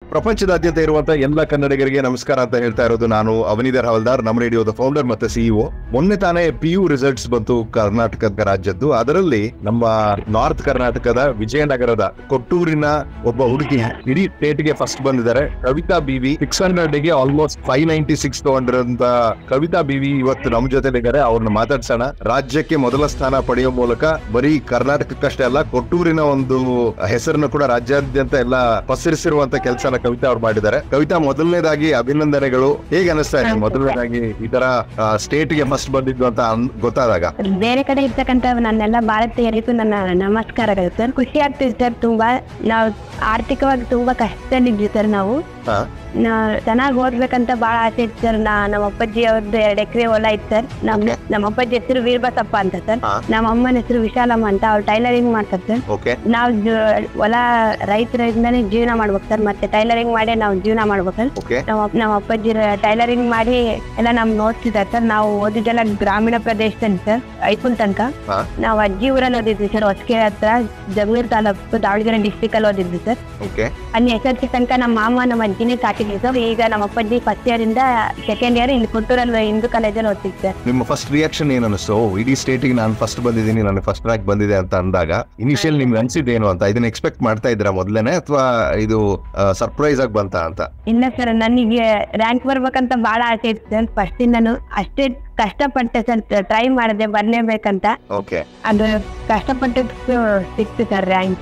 ಪ್ರಪಂಚದಾದ್ಯಂತ ಇರುವಂತಹ ಎಲ್ಲ ಕನ್ನಡಿಗರಿಗೆ ನಮಸ್ಕಾರ ಅಂತ ಹೇಳ್ತಾ ಇರೋದು ನಾನು ಅವನಿಧರ್ ಹವಲ್ದಾರ್, ನಮ್ಮ ರೇಡಿಯೋದ ಫೌಂಡರ್ ಮತ್ತೆ ಸಿಇಒ. ಮೊನ್ನೆ ತಾನೇ PU ರಿಸಲ್ಟ್ಸ್ ಬಂತು ಕರ್ನಾಟಕದ ರಾಜ್ಯದ್ದು. ಅದರಲ್ಲಿ ನಮ್ಮ ನಾರ್ತ್ ಕರ್ನಾಟಕದ ವಿಜಯನಗರದ ಕೊಟ್ಟೂರಿನ ಒಬ್ಬ ಹುಡುಗಿ ಇಡೀ ಸ್ಟೇಟ್ ಗೆ ಫಸ್ಟ್ ಬಂದಿದ್ದಾರೆ. ಕವಿತಾ ಬಿವಿ 600 ಗೆ ಆಲ್ಮೋಸ್ಟ್ 596 ತಗೊಂಡಿರೋಂತ ಕವಿತಾ ಬಿವಿ ಇವತ್ತು ನಮ್ಮ ಜೊತೆಲಿದ್ದಾರೆ. ಅವ್ರನ್ನ ಮಾತಾಡ್ಸೋಣ. ರಾಜ್ಯಕ್ಕೆ ಮೊದಲ ಸ್ಥಾನ ಪಡೆಯುವ ಮೂಲಕ ಬರೀ ಕರ್ನಾಟಕಕ್ಕಷ್ಟೇ ಅಲ್ಲ, ಕೊಟ್ಟೂರಿನ ಒಂದು ಹೆಸರನ್ನು ಕೂಡ ರಾಜ್ಯಾದ್ಯಂತ ಎಲ್ಲ ಪಸರಿಸಿರುವಂತ ಕೆಲಸನ ಕವಿತಾ ಅವ್ರು ಮಾಡಿದ್ದಾರೆ. ಕವಿತಾ, ಮೊದಲನೇದಾಗಿ ಅಭಿನಂದನೆಗಳು. ಹೇಗೆ ಅನಿಸ್ತಾ ಇದೆ ಮೊದಲನೇದಾಗಿ ಈ ತರ ಸ್ಟೇಟ್ ಗೆ ಫಸ್ಟ್ ಬಂದಿದ್ದು ಅಂತ ಗೊತ್ತಾದಾಗ? ಬೇರೆ ಕಡೆ ಇರ್ತಕ್ಕಂಥ ನನ್ನೆಲ್ಲ ಭಾರತೀಯರಿಗೂ ನನ್ನ ನಮಸ್ಕಾರಗಳು ಸರ್. ಖುಷಿ ಆಗ್ತಿದೆ ಸರ್. ತುಂಬಾ ನಾವು ಆರ್ಥಿಕವಾಗಿ ತುಂಬಾ ಕಷ್ಟದಲ್ಲಿದ್ವಿ ಸರ್. ನಾವು ಚೆನ್ನಾಗಿ ಓದ್ಬೇಕಂತ ಬಹಳ ಆಸೆ ಇತ್ತು ಸರ್. ನಮ್ಮ ಅಪ್ಪಾಜಿ ಅವ್ರದ್ದು 2 ಎಕರೆ ಹೊಲ ಇತ್ತು ಸರ್. ನಮ್ಮ ಅಪ್ಪಾಜಿ ಹೆಸರು ವೀರಬಸಪ್ಪ ಅಂತ ಸರ್. ನಮ್ಮ ಅಮ್ಮನ ಹೆಸರು ವಿಶಾಲಮ್ಮ ಅಂತ. ಅವ್ರು ಟೈಲರಿಂಗ್ ಮಾಡ್ತಾರೆ ಸರ್. ನಾವು ಹೊಲ ರೈತರಿಂದಾನೇ ಜೀವನ ಮಾಡ್ಬೇಕು ಸರ್. ಮತ್ತೆ ಟೈಲರಿಂಗ್ ಮಾಡಿ ನಾವು ಜೀವನ ಮಾಡ್ಬೇಕು ಸರ್. ನಮ್ಮ ಅಪ್ಪಾಜಿ ಟೈಲರಿಂಗ್ ಮಾಡಿ ಎಲ್ಲ ನಮ್ ನೋಡ್ತಿದ್ದಾರೆ ಸರ್. ನಾವು ಓದಿದ್ದೆಲ್ಲ ಗ್ರಾಮೀಣ ಪ್ರದೇಶದಲ್ಲಿ ಸರ್, ಹೈಸ್ಕೂಲ್ ತನಕ. ನಾವು ಅಜ್ಜಿ ಊರಲ್ಲಿ ಓದಿದ್ವಿ ಸರ್, ಹೊಸಕೆರೆ ಹತ್ರ, ಜಮೀರ್ ತಾಲೂಕು, ದಾವಣಗೆರೆ ಡಿಸ್ಟಿಕ್ ಅಲ್ಲಿ ಓದಿದ್ವಿ ಸರ್. ಅಲ್ಲಿ SSLC ತನಕ ನಮ್ಮ ಮಾಮ ನಮ್ಮ ಅಜ್ಜಿನೇ ಸಾಕಿದ್ವಿ ಸರ್. ಈಗ ನಮ್ಮ ಅಪ್ಪಾಜಿ ಫಸ್ಟ್ ಇಯರ್ ಇಂದ ಸೆಕೆಂಡ್ ಇಯರ್ ಇಲ್ಲಿ ಕೊಟ್ಟೂರಲ್ಲಿ ಹಿಂದೂ ಕಾಲೇಜಲ್ಲಿ ಓದ್ತಿದ್ವಿ ಸರ್. ನಿಮ್ಮ ಫಸ್ಟ್ ರಿಯಾಕ್ಷನ್ ಏನ್ ಅನಿಸ್ತು? ಇಡೀ ಸ್ಟೇಟಿಗೆ ನಾನು ಫಸ್ಟ್ ಬಂದಿದ್ದೀನಿ, ನನಗೆ ಫಸ್ಟ್ ರ್ಯಾಂಕ್ ಬಂದಿದೆ ಅಂತ ಅಂದಾಗ ಇನಿಷಿಯಲ್ ನಿಮ್ಗೆ ಅನ್ಸಿದ್ದೇನು ಅಂತ? ಇದನ್ನ ಎಕ್ಸ್ಪೆಕ್ಟ್ ಮಾಡ್ತಾ ಇದ್ರ ಮೊದ್ಲೇನೆ ಅಥವಾ ಇದು ಸರ್ಪ್ರೈಸ್ ಆಗಿ ಬಂತ ಅಂತ? ಇಲ್ಲ ಸರ್, ನನಗೆ ರ್ಯಾಂಕ್ ಬರ್ಬೇಕಂತ ಬಹಳ ಆಸೆ ಇತ್ತು ಸರ್. ಫಸ್ಟ್ ಇಂದನು ಅಷ್ಟೇ ಕಷ್ಟಪಟ್ಟೆ ಸರ್. ಟ್ರೈ ಮಾಡಿದೆ ಬರ್ಲೇಬೇಕಂತ. ಅದು ಕಷ್ಟಪಟ್ಟಿದ್ದು ಸಿಕ್ತು sir rank.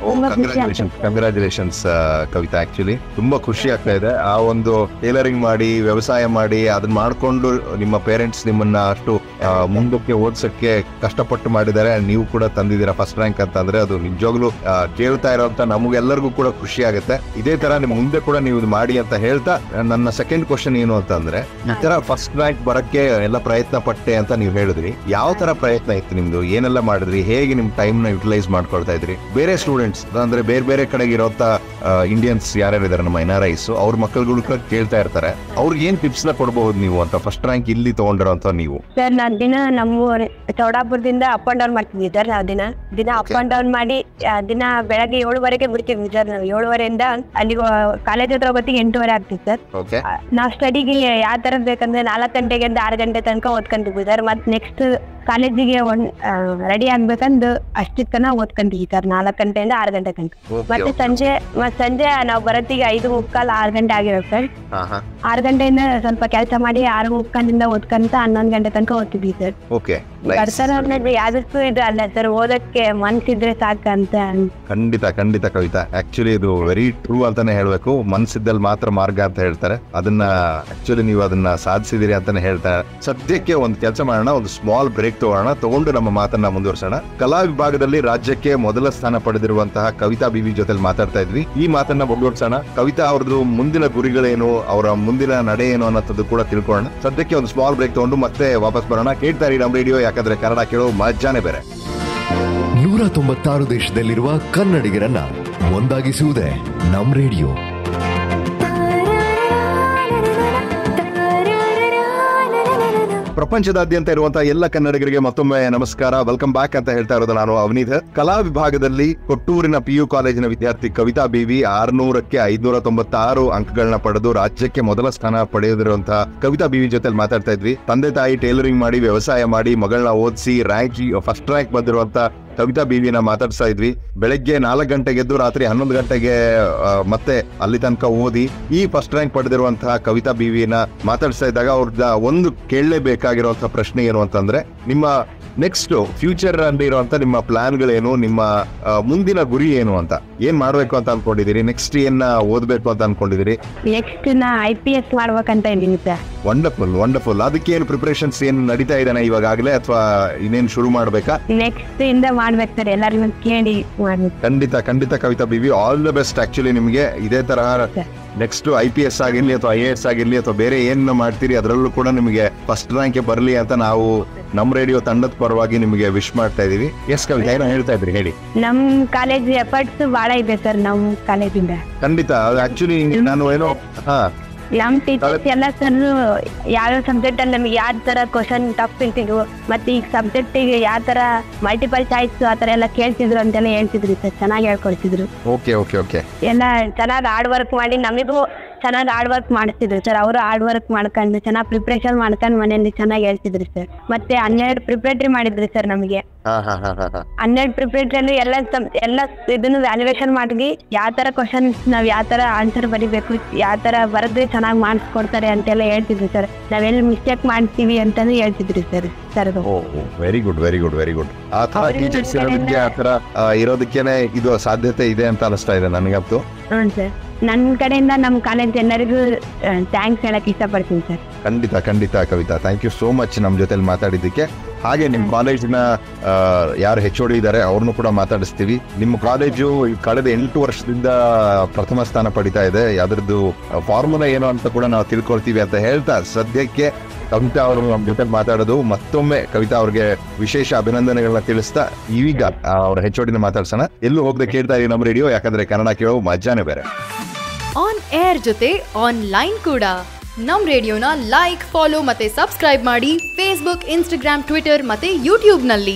Congratulations Kavita. Actually ತುಂಬಾ ಖುಷಿ ಆಗ್ತಾ ಇದೆ. ಆ ಒಂದು ಟೇಲರಿಂಗ್ ಮಾಡಿ ವ್ಯವಸಾಯ ಮಾಡಿ ಅದನ್ನ ಮಾಡ್ಕೊಂಡು ನಿಮ್ಮ ಪೇರೆಂಟ್ಸ್ ನಿಮ್ಮನ್ನ ಅಷ್ಟು ಮುಂದಕ್ಕೆ ಓದ್ಸಕ್ಕೆ ಕಷ್ಟಪಟ್ಟು ಮಾಡಿದ್ದಾರೆ. ನೀವು ಕೂಡ ತಂದಿದ್ದೀರಾ ಫಸ್ಟ್ ರ್ಯಾಂಕ್ ಅಂತ ಅಂದ್ರೆ ಅದು ನಿಜವಾಗ್ಲೂ ಕೇಳ್ತಾ ಇರೋಂತ ನಮಗೆಲ್ಲರಿಗೂ ಕೂಡ ಖುಷಿ ಆಗುತ್ತೆ. ಇದೇ ತರ ನಿಮ್ ಮುಂದೆ ಕೂಡ ನೀವು ಮಾಡಿ ಅಂತ ಹೇಳ್ತಾ, ನನ್ನ ಸೆಕೆಂಡ್ ಕ್ವಶನ್ ಏನು ಅಂತಂದ್ರೆ, ಈ ತರ ಫಸ್ಟ್ ರ್ಯಾಂಕ್ ಬರಕ್ಕೆ ಎಲ್ಲ ಪ್ರಯತ್ನ ಪಟ್ಟೆ ಅಂತ ನೀವು ಹೇಳಿದ್ರಿ. ಯಾವ ತರ ಪ್ರಯತ್ನ ಇತ್ತು ನಿಮ್ದು? ಏನೆಲ್ಲ ಮಾಡಿದ್ರಿ? ಹೇಗೆ ನಿಮ್ ಟೈಮ್ ನ ಯುಟಿಲೈಸ್ ಮಾಡ್ಕೊಳ್ತಾ ಇದ್ರಿ? ಬೇರೆ ಸ್ಟೂಡೆಂಟ್ಸ್ ಅಂದ್ರೆ ಬೇರೆ ಬೇರೆ ಕಡೆಗೆ ಇರೋಂತ ಇಂಡಿಯನ್ಸ್ ಯಾರ್ಯಾರಿದ್ದಾರೆ ನಮ್ಮ NRIs, ಅವ್ರ ಮಕ್ಕಳುಗಳು ಕೂಡ ಕೇಳ್ತಾ ಇರ್ತಾರೆ. ಅವ್ರಿಗೆ ಏನ್ ಟಿಪ್ಸ್ ನ ಕೊಡಬಹುದು ನೀವು ಅಂತ ಫಸ್ಟ್ ರ್ಯಾಂಕ್ ಇಲ್ಲಿ ತಗೊಂಡಿರೋಂತ ನೀವು? ಸರ್, ನಾನ್ ದಿನ ನಮ್ಮ ಚೌಡಾಪುರದಿಂದ ಅಪ್ ಅಂಡ್ ಡೌನ್ ಮಾಡ್ತಿದ್ವಿ ಸರ್. ನಾವು ದಿನ ಅಪ್ ಅಂಡ್ ಡೌನ್ ಮಾಡಿ ದಿನ ಬೆಳಗ್ಗೆ 7:30 ಬಿಡ್ತೀವಿ ಸರ್. ನಾವು 7:30 ಅಲ್ಲಿ ಕಾಲೇಜ್ ಹತ್ರ ಹೋಗೋತ್ತಿಗೆ 8:30 ಆಗ್ತಿತ್ತು ಸರ್. ನಾವು ಸ್ಟಡಿಗೆ ಯಾವ ತರ ಬೇಕಂದ್ರೆ 4 ಗಂಟೆಗೆ 6 ಗಂಟೆ ತನಕ ಓದ್ಕೊಂತೀವಿ ಸರ್. ಮತ್ತೆ ನೆಕ್ಸ್ಟ್ ಕಾಲೇಜಿಗೆ ರೆಡಿ ಆಗ್ಬೇಕಂದು ಅಷ್ಟಕ್ಕನ ಓದ್ಕೊಂತೀವಿ ಸರ್. 4 ಗಂಟೆಯಿಂದ 6 ಗಂಟೆ ತನಕ. ಮತ್ತೆ ಸಂಜೆ ನಾವು ಬರತ್ತಿಗೆ 5:45 6 ಗಂಟೆ ಆಗಿರುತ್ತೆ ಸರ್. 6 ಗಂಟೆಯಿಂದ ಸ್ವಲ್ಪ ಕೆಲಸ ಮಾಡಿ 6:45 ಓದ್ಕೊಂತ 11 ಗಂಟೆ ತನಕ ಓದ್ತಿದ್ವಿ ಸರ್. ಬರ್ತಾರ ಯಾವ್ದಕ್ಕೂ ಇದು ಅಲ್ಲ ಸರ್, ಓದಕ್ಕೆ ಮನ್ಸಿದ್ರೆ ಸಾಕಂತ. ಖಂಡಿತ ಕವಿತಾ. ಆಕ್ಚುಲಿ ಇದು ವೆರಿ ಟ್ರೂ ಅಂತಾನೆ ಹೇಳ್ಬೇಕು. ಮನ್ಸಿದ್ದಲ್ಲಿ ಮಾತ್ರ ಮಾರ್ಗ ಅಂತ ಹೇಳ್ತಾರೆ. ಅದನ್ನ ಆಕ್ಚುಲಿ ನೀವು ಅದನ್ನ ಸಾಧಿಸಿದಿರಿ ಅಂತಾನೆ ಹೇಳ್ತಾರೆ. ಸದ್ಯಕ್ಕೆ ಒಂದು ಕೆಲಸ ಮಾಡೋಣ, ಒಂದು ಸ್ಮಾಲ್ ಬ್ರೇಕ್ ತಗೊಂಡು ನಮ್ಮ ಮಾತನ್ನ ಮುಂದುವರ್ಸೋಣ. ಕಲಾ ವಿಭಾಗದಲ್ಲಿ ರಾಜ್ಯಕ್ಕೆ ಮೊದಲ ಸ್ಥಾನ ಪಡೆದಿರುವಂತಹ ಕವಿತಾ ಬಿವಿ ಜೊತೆ ಮಾತಾಡ್ತಾ ಇದ್ವಿ. ಈ ಮಾತನ್ನ ಮುಂದುವರ್ಸೋಣ. ಕವಿತಾ ಅವ್ರದ್ದು ಮುಂದಿನ ಗುರಿಗಳೇನು, ಅವರ ಮುಂದಿನ ನಡೆ ಏನು ಅನ್ನೋದು ಕೂಡ ತಿಳ್ಕೊಳ್ಳೋಣ. ಸದ್ಯಕ್ಕೆ ಒಂದು ಸ್ಮಾಲ್ ಬ್ರೇಕ್ ತಗೊಂಡು ಮತ್ತೆ ವಾಪಸ್ ಬರೋಣ. ಕೇಳ್ತಾ ಇರಿ ನಮ್ಮ ರೇಡಿಯೋ, ಯಾಕಂದ್ರೆ ಕನ್ನಡ ಕೇಳೋ ಮಜಾನೇ ಬೇರೆ. 196 ದೇಶದಲ್ಲಿರುವ ಕನ್ನಡಿಗರನ್ನ ಒಂದಾಗಿಸುವುದೇ ನಮ್ ರೇಡಿಯೋ. ಪ್ರಪಂಚದಾದ್ಯಂತ ಇರುವಂತಹ ಎಲ್ಲ ಕನ್ನಡಿಗರಿಗೆ ಮತ್ತೊಮ್ಮೆ ನಮಸ್ಕಾರ. ವೆಲ್ಕಮ್ ಬ್ಯಾಕ್ ಅಂತ ಹೇಳ್ತಾ ಇರೋದು ನಾನು ಅವನಿಧರ್. ಕಲಾ ವಿಭಾಗದಲ್ಲಿ ಕೊಟ್ಟೂರಿನ PU ಕಾಲೇಜಿನ ವಿದ್ಯಾರ್ಥಿ ಕವಿತಾ ಬಿವಿ 600ಕ್ಕೆ 596 ಅಂಕಗಳನ್ನ ಪಡೆದು ರಾಜ್ಯಕ್ಕೆ ಮೊದಲ ಸ್ಥಾನ ಪಡೆದಿರುವಂತಹ ಕವಿತಾ ಬಿವಿ ಜೊತೆ ಮಾತಾಡ್ತಾ ಇದ್ವಿ. ತಂದೆ ತಾಯಿ ಟೇಲರಿಂಗ್ ಮಾಡಿ ವ್ಯವಸಾಯ ಮಾಡಿ ಮಗಳನ್ನ ಓದಿಸಿ ಫಸ್ಟ್ ರ್ಯಾಂಕ್ ಬಂದಿರುವಂತ ಕವಿತಾ ಬಿವಿನ ಮಾತಾಡ್ತಾ ಇದ್ವಿ. ಬೆಳಗ್ಗೆ 4 ಗಂಟೆಗೆ ಎದ್ದು ರಾತ್ರಿ 11 ಗಂಟೆಗೆ ಮತ್ತೆ ಅಲ್ಲಿ ತನಕ ಓದಿ ಈ ಫಸ್ಟ್ ರ್ಯಾಂಕ್ ಪಡೆದಿರುವಂತಹ ಕವಿತಾ ಬಿವಿನ ಮಾತಾಡ್ತಾ ಇದ್ದಾಗ ಅವ್ರದ್ದು ಒಂದು ಕೇಳಲೇಬೇಕಾಗಿರುವಂತಹ ಪ್ರಶ್ನೆ ಏನು ಅಂತಂದ್ರೆ, ನಿಮ್ಮ ನೆಕ್ಸ್ಟ್ ಫ್ಯೂಚರ್ ಅಲ್ಲಿ ಇರುವಂತ ನಿಮ್ಮ ಪ್ಲಾನ್ಗಳೇನು, ನಿಮ್ಮ ಮುಂದಿನ ಗುರಿ ಏನು ಅಂತ, ಏನ್ ಮಾಡ್ಬೇಕು ಅಂತ ಅನ್ಕೊಂಡಿದೀರಿ? ನೆಕ್ಸ್ಟ್ ಏನ್ ಓದ್ಬೇಕು ಅಂತ ಅನ್ಕೊಂಡಿದೀರಿ? ನೆಕ್ಸ್ಟ್ IPS ಮಾಡ್ಬೇಕಂತ ಇದ್ದೀನಿ ಸರ್. ವಂಡರ್ಫುಲ್. ಅದಕ್ಕೆ ಏನು ಪ್ರಿಪರೇಷನ್ಸ್ ಏನ್ ನಡೀತಾ ಇದ್ದಾನೆ ಇವಾಗಲೇ ಅಥವಾ ಇನ್ನೇನ್ ಶುರು ಮಾಡ್ಬೇಕಾ? ನೆಕ್ಸ್ಟ್ ಇಂದ ಮಾಡ್ಬೇಕು ಸರ್, ಎಲ್ಲರಿಗೂ ಕೇಳಿ ಮಾಡ್ಬೇಕು. ಖಂಡಿತ Kavitha BV, all the best. Actually ನಿಮ್ಗೆ ಇದೇ ತರಹ ನೆಕ್ಸ್ಟ್ IPS ಆಗಿರ್ಲಿ ಅಥವಾ IAS ಆಗಿರ್ಲಿ ಅಥವಾ ಬೇರೆ ಏನ್ ಮಾಡ್ತೀರಿ ಅದರಲ್ಲೂ ಕೂಡ ನಿಮಗೆ ಫಸ್ಟ್ ರ್ಯಾಂಕ್ ಬರಲಿ ಅಂತ ನಾವು ನಮ್ಮ ರೇಡಿಯೋ ತಂಡದ ಪರವಾಗಿ ನಿಮಗೆ ವಿಶ್ ಮಾಡ್ತಾ ಇದೀವಿ. ಎಸ್ ಕವಿತಾ, ಏನೋ ಹೇಳ್ತಾ ಇದ್ರಿ, ಹೇಳಿ. ನಮ್ ಕಾಲೇಜ್ ಎಫರ್ಟ್ಸ್ ಬಹಳ ಇದೆ ಸರ್ ನಮ್ ಕಾಲೇಜಿಂದ. ಖಂಡಿತ. ಆಕ್ಚುಲಿ ನಾನು ಏನೋ ನಮ್ ಟೀಚರ್ಸ್ ಎಲ್ಲ ಸರ್ ಯಾವ್ಯಾವ ಸಬ್ಜೆಕ್ಟ್ ಅಲ್ಲಿ ನಮಗೆ ಯಾವ ತರ ಕ್ವಶನ್ ಟಫ್ ಇರ್ತಿದ್ವು ಮತ್ತೆ ಈಗ ಸಬ್ಜೆಕ್ಟಿಗೆ ಯಾವ ತರ ಮಲ್ಟಿಪಲ್ ಚಾಯ್ಸ್ ಆ ತರ ಎಲ್ಲ ಕೇಳ್ತಿದ್ರು ಅಂತೆಲ್ಲ ಹೇಳ್ತಿದ್ರು ಸರ್. ಚೆನ್ನಾಗಿ ಹೇಳ್ಕೊಡ್ತಿದ್ರು. Okay okay okay. ಎಲ್ಲ ಚೆನ್ನಾಗಿ ಹಾರ್ಡ್ ವರ್ಕ್ ಮಾಡಿ ನಮಿಗೂ ಚೆನ್ನಾಗಿ ಹಾರ್ಡ್ ವರ್ಕ್ ಮಾಡಿಸ್ತಿದ್ರು ಸರ್. ಅವರು ಹಾರ್ಡ್ ವರ್ಕ್ ಮಾಡ್ಕೊಂಡು ಚೆನ್ನಾಗಿ ಪ್ರಿಪ್ರೇಷನ್ ಮಾಡ್ಕೊಂಡು ಮನೆಯಲ್ಲಿ ಚೆನ್ನಾಗಿ ಹೇಳ್ತಿದ್ರು ಸರ್. ಮತ್ತೆ 12 ಪ್ರಿಪ್ರೇಟರಿ ಮಾಡಿದ್ರು ಸರ್ ನಮಗೆ. 12 ಪ್ರಿಪ್ರೇಟರಿ ಎಲ್ಲ ಇದನ್ನು ವ್ಯಾಲ್ಯೂಯೇಷನ್ ಮಾಡಿ ಯಾವ ತರ ಕ್ವಶನ್ಸ್ ನಾವ್ ಯಾವ ತರ ಆನ್ಸರ್ ಬರಿಬೇಕು, ಯಾವ ತರ ಬರೆದ್ರೆ ಚೆನ್ನಾಗಿ ಮಾರ್ಕ್ಸ್ ಕೊಡ್ತಾರೆ ಅಂತೆಲ್ಲ ಹೇಳ್ತಿದ್ರು ಸರ್. ನಾವೆಲ್ಲಿ ಮಿಸ್ಟೇಕ್ ಮಾಡ್ತೀವಿ ಅಂತಾನು ಹೇಳ್ತಿದ್ರು sir. Very good very good very good. ಆ ತರ ಟೀಚರ್ಸ್ ಇರೋದಕ್ಕೆ ಆ ತರ ಇರೋದಕ್ಕೇನೆ ಇದು ಸಾಧ್ಯತೆ ಇದೆ ಅಂತ ಅನಿಸ್ತಾ ಇದೆ ನನಗಂತೂ. ಹ್ಞೂ ಸರ್. ನನ್ನ ಕಡೆಯಿಂದ ನಮ್ಮ ಕಾಲೇಜ್ ಎಲ್ಲರಿಗೂ ಥ್ಯಾಂಕ್ಸ್ ಹೇಳಕ್ ಇಷ್ಟಪಡ್ತೀನಿ ಸರ್. ಖಂಡಿತ ಖಂಡಿತ Kavitha, thank you so much ನಮ್ಮ ಜೊತೆಲಿ ಮಾತಾಡಿದ್ದಕ್ಕೆ. ಹಾಗೆ ನಿಮ್ಮ ಕಾಲೇಜಿನ ಯಾರು HOD ಇದ್ದಾರೆ ಅವ್ರನ್ನೂ ಕೂಡ ಮಾತಾಡಿಸ್ತೀವಿ. ನಿಮ್ಮ ಕಾಲೇಜು ಕಳೆದ 8 ವರ್ಷದಿಂದ ಪ್ರಥಮ ಸ್ಥಾನ ಪಡಿತಾ ಇದೆ. ಅದರದ್ದು ಫಾರ್ಮುಲಾ ಏನು ಅಂತ ಕೂಡ ನಾವು ತಿಳ್ಕೊಳ್ತೀವಿ ಅಂತ ಹೇಳ್ತಾ ಸದ್ಯಕ್ಕೆ ಕವಿತಾ ಅವರು ನಮ್ಮ ಜೊತೆ ಮಾತಾಡೋದು. ಮತ್ತೊಮ್ಮೆ ಕವಿತಾ ಅವ್ರಿಗೆ ವಿಶೇಷ ಅಭಿನಂದನೆಗಳನ್ನ ತಿಳಿಸ್ತಾ ಈಗ ಅವ್ರ HODನ ಮಾತಾಡ್ಸೋಣ. ಎಲ್ಲೂ ಹೋಗದೆ ಕೇಳ್ತಾ ಇದೀವಿ ನಮ್ಮ ರೇಡಿಯೋ, ಯಾಕಂದ್ರೆ ಕನ್ನಡ ಕೇಳೋ ಮಜಾನೇ ಬೇರೆ. ಆನ್ ಏರ್ ಜೊತೆ ಆನ್ಲೈನ್ ಕೂಡ ನಮ್ ರೇಡಿಯೋನ ಲೈಕ್, ಫಾಲೋ ಮತ್ತೆ ಸಬ್ಸ್ಕ್ರೈಬ್ ಮಾಡಿ ಫೇಸ್ಬುಕ್, ಇನ್ಸ್ಟಾಗ್ರಾಮ್, ಟ್ವಿಟರ್ ಮತ್ತೆ ಯೂಟ್ಯೂಬ್ ನಲ್ಲಿ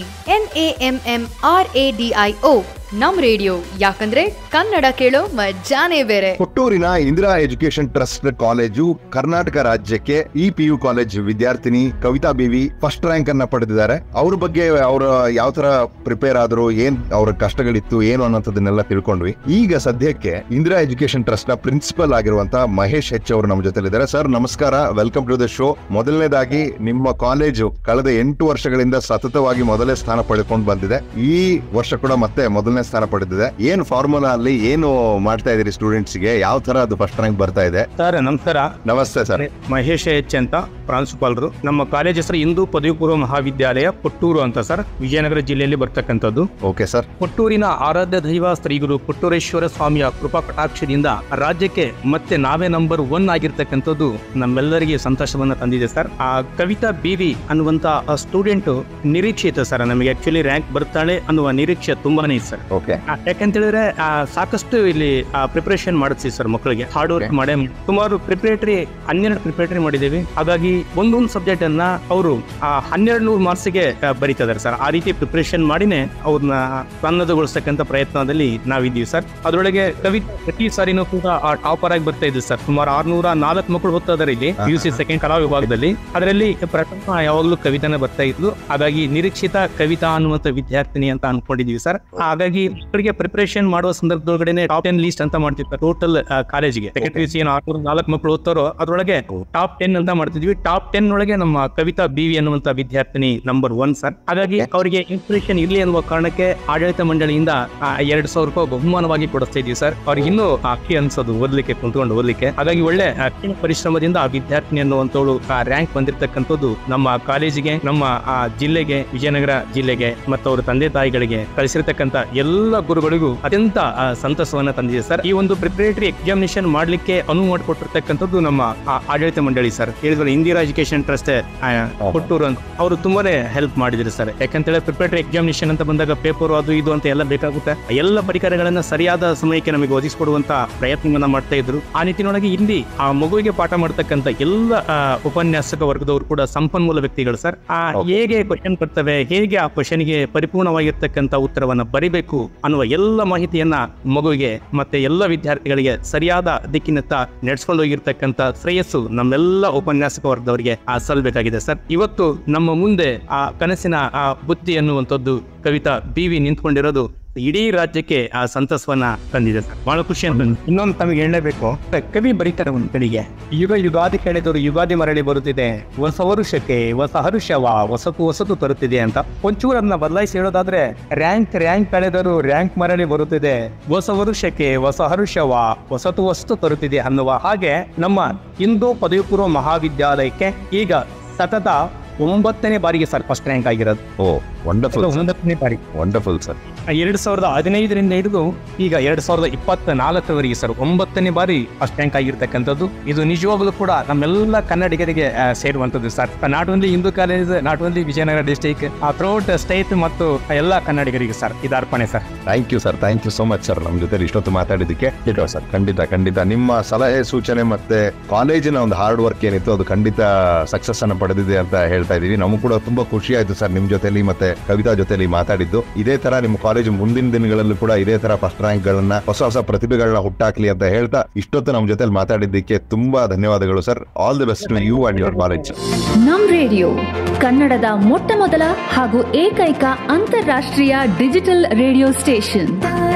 NAMMRADIO ನಮ್ ರೇಡಿಯೋ. ಯಾಕಂದ್ರೆ ಕನ್ನಡ ಕೇಳೋ ಮಜಾನೇ ಬೇರೆ. ಕೊಟ್ಟೂರಿನ Indira education trust college Karnataka ರಾಜ್ಯಕ್ಕೆ ಈ PU ಕಾಲೇಜ್ ವಿದ್ಯಾರ್ಥಿನಿ ಕವಿತಾ BV ಫಸ್ಟ್ ರ್ಯಾಂಕ್ ಅನ್ನ ಪಡೆದಿದ್ದಾರೆ. ಅವ್ರ ಬಗ್ಗೆ ಅವ್ರ ಯಾವ ತರ ಪ್ರಿಪೇರ್ ಆದ್ರು, ಏನ್ ಅವ್ರ ಕಷ್ಟಗಳಿತ್ತು ಏನು ಅನ್ನೋದನ್ನೆಲ್ಲ ತಿಳ್ಕೊಂಡ್ವಿ. ಈಗ ಸದ್ಯಕ್ಕೆ ಇಂದಿರಾ ಎಜುಕೇಶನ್ ಟ್ರಸ್ಟ್ ನ ಪ್ರಿನ್ಸಿಪಲ್ ಆಗಿರುವಂತಹ ಮಹೇಶ್ H ಅವರು ನಮ್ಮ ಜೊತೆಲಿದ್ದಾರೆ. ಸರ್ ನಮಸ್ಕಾರ, ವೆಲ್ಕಮ್ ಟು ದ ಶೋ. ಮೊದಲನೇದಾಗಿ ನಿಮ್ಮ ಕಾಲೇಜು ಕಳೆದ 8 ವರ್ಷಗಳಿಂದ ಸತತವಾಗಿ ಮೊದಲನೇ ಸ್ಥಾನ ಪಡೆದುಕೊಂಡು ಬಂದಿದೆ. ಈ ವರ್ಷ ಕೂಡ ಮತ್ತೆ ಮೊದಲನೇ ಸ್ಥಾನ ಪಡೆದಿದೆ. ಏನು ಫಾರ್ಮುಲಾ ಅಲ್ಲಿ ಏನು ಮಾಡ್ತಾ ಇದೀರಿ ಸ್ಟೂಡೆಂಟ್ಸ್ ಗೆ? ಯಾವ ತರ ಅದು ಫಸ್ಟ್ ರ್ಯಾಂಕ್ ಬರ್ತಾ ಇದೆ? ಸರ್ ನಮಸ್ಕಾರ. ನಮಸ್ತೆ ಸರ್. ಮಹೇಶ್ H ಅಂತ ಪ್ರಾಂಶುಪಾಲರು. ನಮ್ಮ ಕಾಲೇಜ್ ಹೆಸರು ಹಿಂದೂ ಪದವಿ ಪೂರ್ವ ಮಹಾವಿದ್ಯಾಲಯ ಕೊಟ್ಟೂರು ಅಂತ ಸರ್, ವಿಜಯನಗರ ಜಿಲ್ಲೆಯಲ್ಲಿ ಬರ್ತಕ್ಕಂಥದ್ದು. Okay sir. ಕೊಟ್ಟೂರಿನ ಆರಾಧ್ಯ ದೈವ ಶ್ರೀಗುರು ಕೊಟ್ಟೂರೇಶ್ವರ ಸ್ವಾಮಿಯ ಕೃಪಾ ಕಟಾಕ್ಷದಿಂದ ರಾಜ್ಯಕ್ಕೆ ಮತ್ತೆ ನಾವೇ ನಂಬರ್ 1 ಆಗಿರ್ತಕ್ಕಂಥದ್ದು ನಮ್ಮೆಲ್ಲರಿಗೆ ಸಂತೋಷವನ್ನ ತಂದಿದೆ ಸರ್. ಆ ಕವಿತಾ BV ಅನ್ನುವಂತ ಸ್ಟೂಡೆಂಟ್ ನಿರೀಕ್ಷಿತ ಸರ್. ನಮಗೆ ಆಕ್ಚುಲಿ ರ್ಯಾಂಕ್ ಬರ್ತಾಳೆ ಅನ್ನುವ ನಿರೀಕ್ಷೆ ತುಂಬಾನೇ ಇದೆ ಸರ್. ಯಾಕಂತ ಹೇಳಿದ್ರೆ ಸಾಕಷ್ಟು ಇಲ್ಲಿ ಪ್ರಿಪರೇಷನ್ ಮಾಡಿಸಿ ಸರ್ ಮಕ್ಕಳಿಗೆ. ಹಾರ್ಡ್ ವರ್ಕ್ ಮಾಡೇ ಸುಮಾರು ಪ್ರಿಪರೇಟರಿ 12 ಪ್ರಿಪರೇಟರಿ ಮಾಡಿದ್ದೇವೆ. ಹಾಗಾಗಿ ಒಂದೊಂದು ಸಬ್ಜೆಕ್ಟ್ ಅನ್ನ ಅವರು 1200 ಮಾರ್ಕ್ಸ್ ಗೆ ಬರೀತಾ ಇದಾರೆ ಸರ್. ಆ ರೀತಿ ಪ್ರಿಪರೇಷನ್ ಮಾಡಿನೇ ಅವ್ರನ್ನ ಸನ್ನದ್ಧಗೊಳಿಸ್ತಕ್ಕಂಥ ಪ್ರಯತ್ನದಲ್ಲಿ ನಾವಿದ್ದೀವಿ ಸರ್. ಅದರೊಳಗೆ ಕವಿತಾ ಪ್ರತಿ ಸಾರಿನೂ ಕೂಡ ಟಾಪರ್ ಆಗಿ ಬರ್ತಾ ಇದೆ ಸರ್. ಸುಮಾರು 604 ಮಕ್ಕಳು ಹೋಗ್ತಾ ಇದಾರೆ ಇಲ್ಲಿ PUC ಸೆಕೆಂಡ್ ಕಲಾ ವಿಭಾಗದಲ್ಲಿ. ಅದರಲ್ಲಿ ಪ್ರಥಮ ಯಾವಾಗಲೂ ಕವಿತಾನೆ ಬರ್ತಾ ಇದ್ಲು. ಹಾಗಾಗಿ ನಿರೀಕ್ಷಿತ ಕವಿತಾ ಅನ್ನುವಂತ ವಿದ್ಯಾರ್ಥಿನಿ ಅಂತ ಅನ್ಕೊಂಡಿದೀವಿ ಸರ್. ಹಾಗಾಗಿ ಮಕ್ಕಳಿಗೆ ಪ್ರಿಪರೇಷನ್ ಮಾಡುವ ಸಂದರ್ಭದೊಳಗಡೆ ಟಾಪ್ 10 ಲೀಸ್ಟ್ ಅಂತ ಮಾಡ್ತಿರ್ತಾರೆ ಟೋಟಲ್ ಕಾಲೇಜಿಗೆ. ಸೆಕೆಂಡರಿ ಏನು 604 ಮಕ್ಕಳು ಓದ್ತಾರೋ ಅದರೊಳಗೆ ಟಾಪ್ 10 ಅಂತ ಮಾಡ್ತಿದ್ವಿ. ಟಾಪ್ 10 ಒಳಗೆ ನಮ್ಮ ಕವಿತಾ BV ಅನ್ನುವಂತ ವಿದ್ಯಾರ್ಥಿನಿ ನಂಬರ್ 1 ಸರ್. ಹಾಗಾಗಿ ಅವರಿಗೆ ಇನ್ಸ್ಪಿರೇಷನ್ ಇರ್ಲಿ ಅನ್ನುವ ಕಾರಣಕ್ಕೆ ಆಡಳಿತ ಮಂಡಳಿಯಿಂದ 2,000 ರೂಪಾಯಿ ಬಹುಮಾನವಾಗಿ ಕೊಡಿಸ್ತಾ ಇದೀವಿ ಸರ್. ಅವ್ರಿಗೆ ಇನ್ನೂ ಅಕ್ಕಿ ಅನ್ಸೋದು ಓದ್ಲಿಕ್ಕೆ, ಕುಂತ್ಕೊಂಡು ಓದ್ಲಿಕ್ಕೆ. ಹಾಗಾಗಿ ಒಳ್ಳೆ ಪರಿಶ್ರಮದಿಂದ ಆ ವಿದ್ಯಾರ್ಥಿನಿ ಅನ್ನುವಂಥವಳು ರ್ಯಾಂಕ್ ಬಂದಿರತಕ್ಕಂಥದ್ದು ನಮ್ಮ ಕಾಲೇಜಿಗೆ, ನಮ್ಮ ಜಿಲ್ಲೆಗೆ, ವಿಜಯನಗರ ಜಿಲ್ಲೆಗೆ ಮತ್ತು ಅವರ ತಂದೆ ತಾಯಿಗಳಿಗೆ, ಕಳಿಸಿರ್ತಕ್ಕಂಥ ಎಲ್ಲ ಗುರುಗಳಿಗೂ ಅತ್ಯಂತ ಸಂತಸವನ್ನ ತಂದಿದೆ ಸರ್. ಈ ಒಂದು ಪ್ರಿಪರೇಟರಿ ಎಕ್ಸಾಮಿನೇಷನ್ ಮಾಡ್ಲಿಕ್ಕೆ ಅನುವು ಮಾಡಿಕೊಟ್ಟಿರ್ತಕ್ಕಂಥದ್ದು ನಮ್ಮ ಆಡಳಿತ ಮಂಡಳಿ ಸರ್. ಹೇಳಿದ್ರೆ ಇಂದಿರಾ ಎಜುಕೇಶನ್ ಟ್ರಸ್ಟ್ ಕೊಟ್ಟೂರು ಅಂತ ಅವರು ತುಂಬಾನೇ ಹೆಲ್ಪ್ ಮಾಡಿದ್ರು ಸರ್. ಯಾಕಂತೇಳಿ ಪ್ರಿಪರೇಟರಿ ಎಕ್ಸಾಮಿನೇಷನ್ ಅಂತ ಬಂದಾಗ ಪೇಪರ್ ಅದು ಇದು ಅಂತ ಎಲ್ಲ ಬೇಕಾಗುತ್ತೆ. ಎಲ್ಲ ಪರಿಕರಗಳನ್ನ ಸರಿಯಾದ ಸಮಯಕ್ಕೆ ನಮಗೆ ಒದಗಿಸಿಕೊಡುವಂತ ಪ್ರಯತ್ನವನ್ನ ಮಾಡ್ತಾ ಇದ್ರು. ಆ ನಿಟ್ಟಿನೊಳಗೆ ಇಲ್ಲಿ ಆ ಮಗುವಿಗೆ ಪಾಠ ಮಾಡತಕ್ಕಂಥ ಎಲ್ಲ ಉಪನ್ಯಾಸಕ ವರ್ಗದವರು ಕೂಡ ಸಂಪನ್ಮೂಲ ವ್ಯಕ್ತಿಗಳು ಸರ್. ಹೇಗೆ ಕ್ವಶನ್ ಬರ್ತವೆ, ಹೇಗೆ ಆ ಕ್ವಶನ್ಗೆ ಪರಿಪೂರ್ಣವಾಗಿರ್ತಕ್ಕಂಥ ಉತ್ತರವನ್ನ ಬರಿಬೇಕು ಅನ್ನುವ ಎಲ್ಲ ಮಾಹಿತಿಯನ್ನ ಮಗುವಿಗೆ ಮತ್ತೆ ಎಲ್ಲ ವಿದ್ಯಾರ್ಥಿಗಳಿಗೆ ಸರಿಯಾದ ದಿಕ್ಕಿನತ್ತ ನಡೆಸ್ಕೊಂಡು ಹೋಗಿರ್ತಕ್ಕಂಥ ಶ್ರೇಯಸ್ಸು ನಮ್ಮೆಲ್ಲ ಉಪನ್ಯಾಸಕ ವರ್ಗದವರಿಗೆ ಸಲ್ಲಬೇಕಾಗಿದೆ ಸರ್. ಇವತ್ತು ನಮ್ಮ ಮುಂದೆ ಆ ಕನಸಿನ ಆ ಬುತ್ತಿ ಅನ್ನುವಂಥದ್ದು ಕವಿತಾ BV ನಿಂತ್ಕೊಂಡಿರೋದು ಇಡೀ ರಾಜ್ಯಕ್ಕೆ ಆ ಸಂತಸವನ್ನ ತಂದಿದೆ ಸರ್. ಬಹಳ ಖುಷಿ ಅಂತ. ಇನ್ನೊಂದು ತಮಗೆ ಹೇಳಲೇಬೇಕು, ಕವಿ ಬರೀತಾರೆ ಒಂದ್ ಕಡೆಗೆ, ಯುಗಾದಿ ಕಳೆದರು ಯುಗಾದಿ ಮರಳಿ ಬರುತ್ತಿದೆ, ಹೊಸ ವರುಷಕ್ಕೆ ಹೊಸ ಹರುಷವ ಹೊಸತು ತರುತ್ತಿದೆ ಅಂತ. ಒಂಚೂರು ಅದನ್ನ ಬದಲಾಯಿಸಿ ಹೇಳೋದಾದ್ರೆ ರ್ಯಾಂಕ್ ಕಳೆದರು ರ್ಯಾಂಕ್ ಮರಳಿ ಬರುತ್ತಿದೆ, ಹೊಸ ವರುಷಕ್ಕೆ ಹೊಸ ಹರುಷವ ಹೊಸತು ತರುತ್ತಿದೆ ಅನ್ನುವ ಹಾಗೆ ನಮ್ಮ ಹಿಂದೂ ಪದವಿ ಪೂರ್ವ ಮಹಾವಿದ್ಯಾಲಯಕ್ಕೆ ಈಗ ಸತತ 9ನೇ ಬಾರಿಗೆ ಸರ್ ಫಸ್ಟ್ ರ್ಯಾಂಕ್ ಆಗಿರೋದು. ವಂಡರ್ಫುಲ್ 9ನೇ ಬಾರಿ. Wonderful sir. 2015ರಿಂದ ಹಿಡಿದು ಈಗ 2024ವರೆಗೆ ಸರ್ 9ನೇ ಬಾರಿ ಫಸ್ಟ್ ರ್ಯಾಂಕ್ ಆಗಿರ್ತಕ್ಕಂಥದ್ದು. ಇದು ನಿಜವಾಗ್ಲೂ ಕೂಡ ನಮ್ಮೆಲ್ಲ ಕನ್ನಡಿಗರಿಗೆ ಸೇರುವಂಥದ್ದು sir. Not only Hindu college, not only Vijayanagara district, throughout state ಮತ್ತು ಎಲ್ಲ ಕನ್ನಡಿಗರಿಗೆ ಸರ್ ಇದು ಅರ್ಪಣೆ sir. Thank you sir, thank you so much sir ನಮ್ಮ ಜೊತೆ ಇಷ್ಟೊತ್ತು ಮಾತಾಡಿದ್ದಕ್ಕೆ. ಸರ್ ಖಂಡಿತ ನಿಮ್ಮ ಸಲಹೆ ಸೂಚನೆ ಮತ್ತೆ ಕಾಲೇಜಿನ ಒಂದು ಹಾರ್ಡ್ ವರ್ಕ್ ಏನಿತ್ತು ಅದು ಖಂಡಿತ ಸಕ್ಸಸ್ ಅನ್ನು ಪಡೆದಿದೆ ಅಂತ ಹೇಳ್ತಾ ಇದೀವಿ. ನಮಗೂ ಕೂಡ ತುಂಬಾ ಖುಷಿ ಆಯ್ತು ಸರ್ ನಿಮ್ ಜೊತೆಲಿ ಮತ್ತೆ ಕವಿತಾ ಜೊತೆಲಿ ಮಾತಾಡಿದ್ದು. ಇದೇ ತರ ನಿಮ್ಮ ಕಾಲೇಜು ಮುಂದಿನ ದಿನಗಳಲ್ಲೂ ಕೂಡ ಇದೇ ತರ ಫಸ್ಟ್ ರ್ಯಾಂಕ್ ಗಳನ್ನ, ಹೊಸ ಪ್ರತಿಭೆಗಳನ್ನ ಹುಟ್ಟಾಕ್ಲಿ ಅಂತ ಹೇಳ್ತಾ ಇಷ್ಟೊತ್ತು ನಮ್ಮ ಜೊತೆ ಮಾತಾಡಿದ್ದಕ್ಕೆ ತುಂಬಾ ಧನ್ಯವಾದಗಳು sir. All the best to you and your college. Namm radio ಕನ್ನಡದ ಮೊಟ್ಟ ಮೊದಲ ಹಾಗೂ ಏಕೈಕ ಅಂತಾರಾಷ್ಟ್ರೀಯ ಡಿಜಿಟಲ್ ರೇಡಿಯೋ ಸ್ಟೇಷನ್.